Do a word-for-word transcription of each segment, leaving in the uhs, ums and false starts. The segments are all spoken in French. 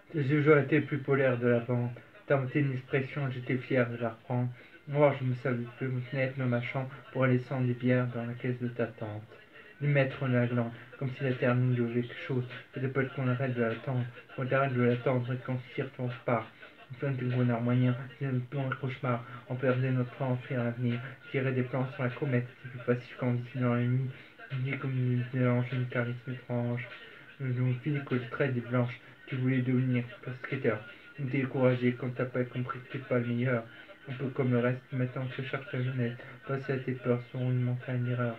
Tes yeux ont été plus polaires de la bande. T'as une expression, j'étais fier de la reprendre. Moi, je me savais plus me fenêtre de ma chambre pour aller sans des bières dans la caisse de ta tante. Lui mettre la glande, comme si la terre nous devait quelque chose. C'était peut-être qu'on arrête de l'attendre, qu'on arrête de l'attendre et qu'on s'y retourne pas. Enfin, du bonheur moyen, c'est un plan de cauchemar. On perdait notre plan, offrir l'avenir. Tirer des plans sur la comète, c'est plus pacifiant d'ici dans la nuit. Dit comme une mélange, une charisme étrange. Une fille que je traite des blanches. Tu voulais devenir skater. Découragé quand t'as pas compris que t'es pas le meilleur. Un peu comme le reste, maintenant que je cherche ta jeunesse. Passer à tes peurs sur une montagne d'erreur.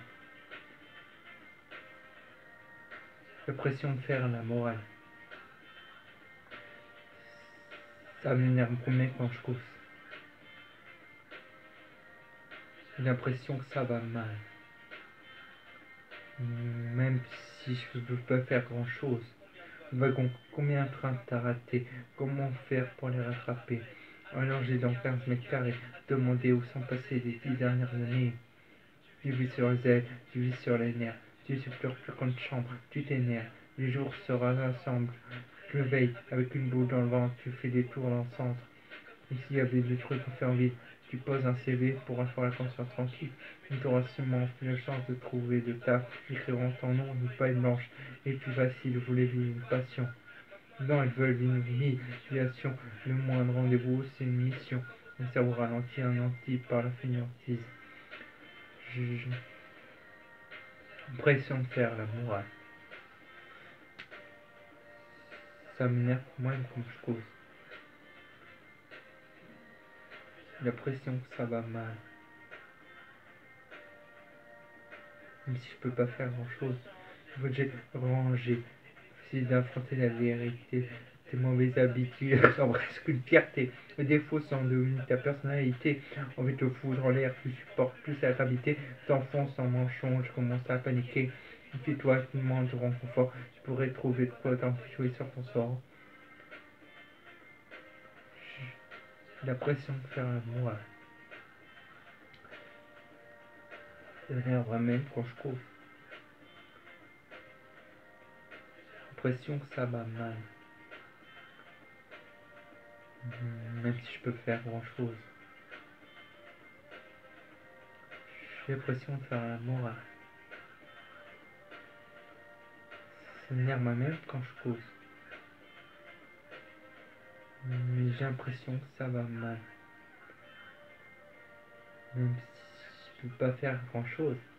La pression de faire la morale. Ça m'énerve premier quand je cause. J'ai l'impression que ça va mal. Même si je ne peux pas faire grand chose. Wagon, combien de trains t'as raté? Comment faire pour les rattraper? Allongé dans quinze mètres carrés, demander où sont passées les dix dernières années. Tu vis sur les ailes, tu vis sur les nerfs, tu ne pleures plus qu'en chambre, tu t'énerves, les jours se rassemblent, tu le veilles avec une boule dans le ventre, tu fais des tours dans le centre. Ici il y avait des trucs à faire vite, tu poses un C V pour avoir la conscience tranquille, tu auras seulement la chance de trouver de taf, écrivant ton nom, une paille blanche, et puis facile, vous voulez vivre une passion. Non, ils veulent une humiliation, le moindre rendez-vous c'est une mission, un cerveau ralenti, un anti par la fainéantise. J'ai l'impression de faire la morale. Ça m'énerve moi-même quand je cause. J'ai l'impression que ça va mal. Même si je peux pas faire grand chose. Il faut que j'ai rangé. Essayer d'affronter la vérité. Tes mauvaises habitudes sont presque une fierté. Les défauts sont devenus ta personnalité. Envie de te foutre en l'air, tu supportes plus la gravité. T'enfonces en manchon, je commence à paniquer. Fais-toi qui demande de réconfort. Je pourrais trouver de quoi t'enfuir sur ton sort. J'ai l'impression de faire la morale. Ça m'énerve même quand je cause. L'impression que ça va mal. Même si je peux faire grand chose. J'ai l'impression de faire la morale. Ça m'énerve même quand je cause. Mais j'ai l'impression que ça va mal. Même si je peux pas faire grand chose.